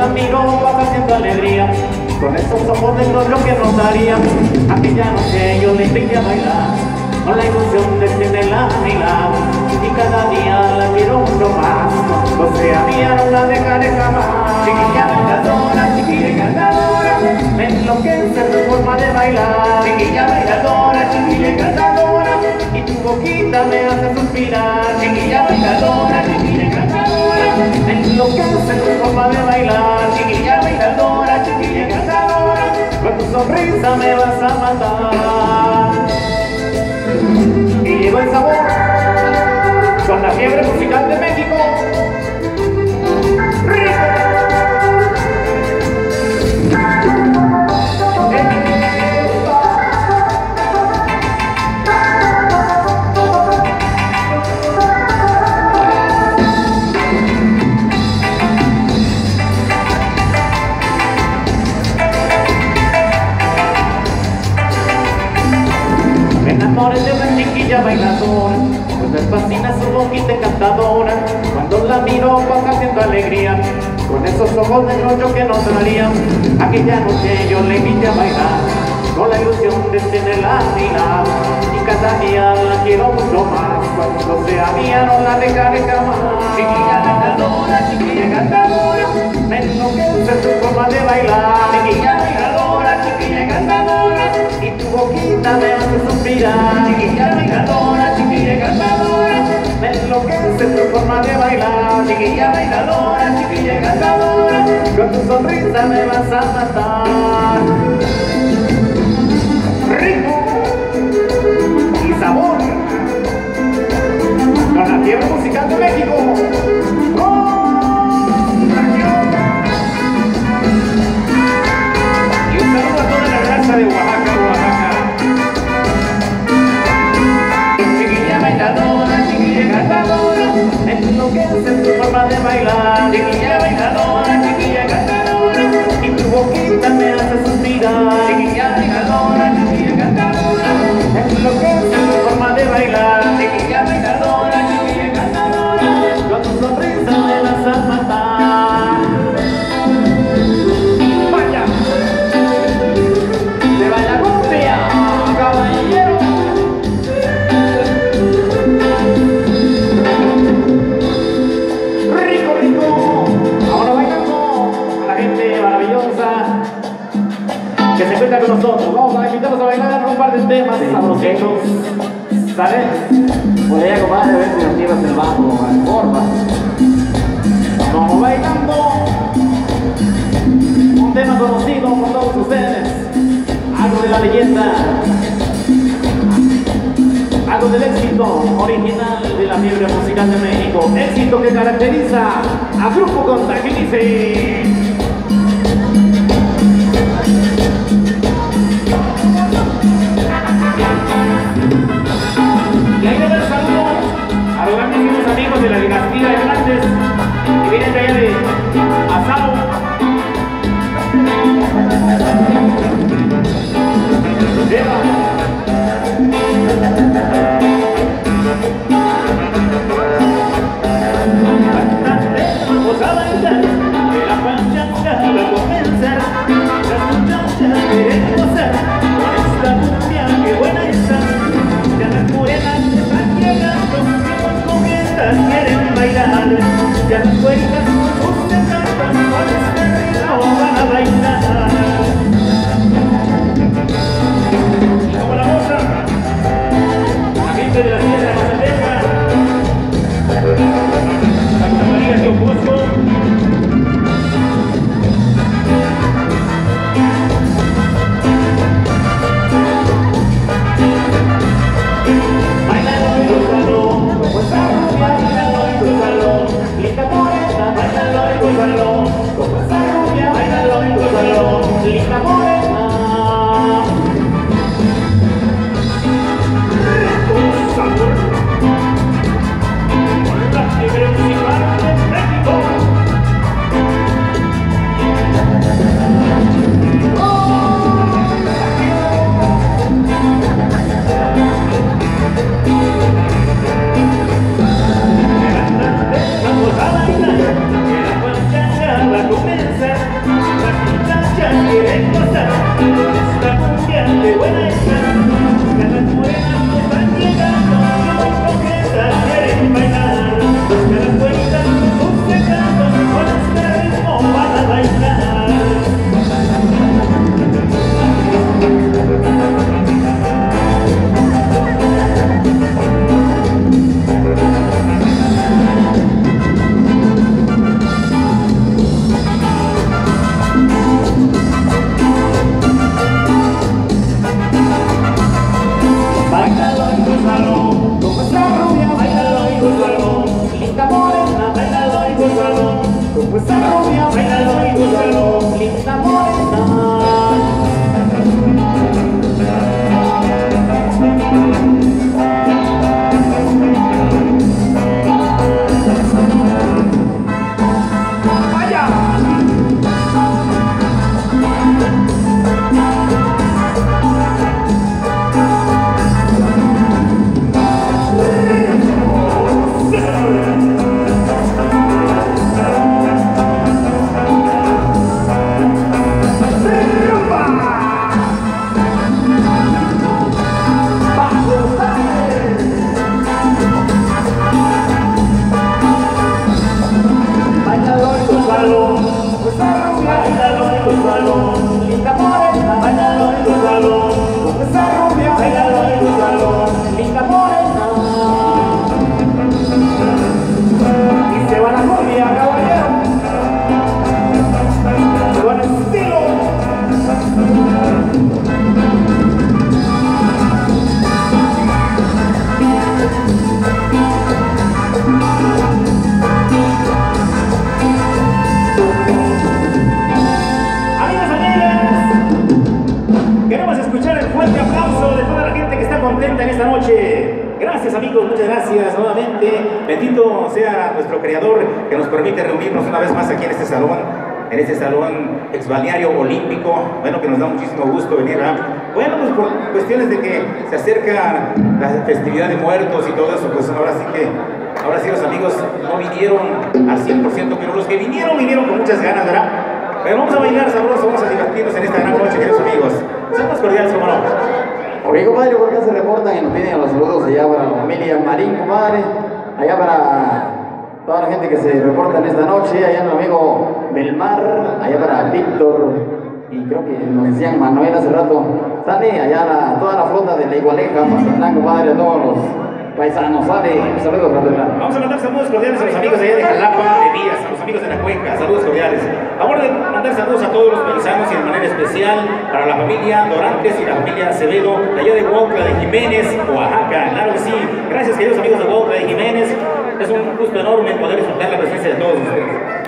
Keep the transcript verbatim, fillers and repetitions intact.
la miro pasa siendo alegría, con esos ojos de lo que nos daría. Aquella noche yo le invité a bailar, con la ilusión de tenerla a mi lado, y cada día la quiero mucho más. No sea mía, no la dejaré jamás. Chiquilla bailadora, chiquilla encantadora, me enloquece tu forma de bailar. Chiquilla bailadora, chiquilla encantadora, y tu boquita me hace suspirar. Chiquilla bailadora, chiquilla encantadora, me enloquece tu forma de bailar. Chiquilla bailadora, chiquilla encantadora, con tu sonrisa me vas a matar. Y llegó el sabor con la fiebre musical de México. ¡Rico! Me enamoré de una chiquilla bailadora, pues me fascina su boquita encantadora. Cuando la miro pasa siendo alegría, con esos ojos de noche que nos darían. Aquella noche yo le invité a bailar, con la ilusión de tenerla a mi lado, y cada día la quiero mucho más. Cuando sea mía no la dejaré jamás. Chiquilla bailadora, chiquilla encantadora, me enloquece tu forma de bailar. Chiquilla bailadora, chiquilla encantadora, y tu boquita me hace suspirar. Chiquilla bailadora, chiquilla encantadora, me enloquece tu forma de bailar. Chiquilla bailadora, chiquilla encantadora, con tu sonrisa me vas a matar. Ritmo y sabor con la fiebre musical de México. Y un saludo a toda la raza de Oaxaca, Oaxaca. Chiquilla bailadora, chiquilla encantadora, me enloquece tu forma de bailar. Chiquilla bailadora, chiquilla encantadora, y tu boquita me hace suspirar. Chiquilla bailadora, chiquilla encantadora, me enloquece tu forma de bailar. Chiquilla bailadora, chiquilla encantadora, con tu sonrisa me vas a matar. ¡Vaya! ¡Se vaya cumbia, caballero! ¡Rico, rico! Ahora bailando a la gente maravillosa que se encuentra con nosotros. Vamos a invitarlos a bailar un par de temas sabrositos. ¿Sale? Por allá, compadre, a ver si nos llevas el bajo, porfa. Vamos bailando un tema conocido por todos ustedes, algo de la leyenda, algo del éxito original de la fiebre musical de México, éxito que caracteriza a Grupo Contagionice. Y ahí le doy el saludo a los grandísimos amigos de la dinastía de Grandes que vienen de allá de Asao. Vamos a bailar, que la pachanga va a comenzar. Las muchachas quieren gozar con esta cumbia, que buena está. Ya las morenas están llegando, los comienzas quieren bailar. Ya las puertas sus encantos, con este ritmo van a bailar. quieren gozar esta cumbia de buena está. Que las morenas que están llegando muy coquetas quieren bailar. Que las güeritas sus pecados con este ritmo van a bailar. Báilalo y gózalo, como esa rubia, báilalo y gózalo, linda morena, báilalo y gózalo, como esa rubia, báilalo y gózalo, linda morena. En esta noche, gracias amigos, muchas gracias nuevamente. Bendito sea nuestro Creador que nos permite reunirnos una vez más aquí en este salón, en este salón exbalneario olímpico. Bueno, que nos da muchísimo gusto venir, ¿verdad? Bueno, pues por cuestiones de que se acerca la festividad de muertos y todo eso, pues ahora sí que, ahora sí los amigos no vinieron al cien por ciento, pero los que vinieron, vinieron con muchas ganas, ¿verdad? Pero vamos a bailar sabroso, vamos a divertirnos en esta gran noche, queridos amigos. Saludos cordiales, ¿cómo no? Oye, compadre, ¿por qué se reportan y nos piden los saludos allá para la familia Marín, compadre? Allá para toda la gente que se reporta en esta noche, allá nuestro amigo Belmar, allá para Víctor, y creo que nos decían Manuel hace rato. Sale allá la, toda la flota de la Igualeja, Mazatlán, compadre, a todos los paisanos. Sale, saludos, fraternal. Vamos a mandar saludos cordiales a los amigos allá de Jalapa, de Vías, a los amigos de la Cuenca, saludos cordiales. Favor de mandar saludos a todos los paisanos y de manera especial para la familia Dorantes y la familia Acevedo, de allá de Huautla de Jiménez, Oaxaca, claro que sí. Gracias, queridos amigos de Huautla de Jiménez. Es un gusto enorme poder disfrutar la presencia de todos ustedes.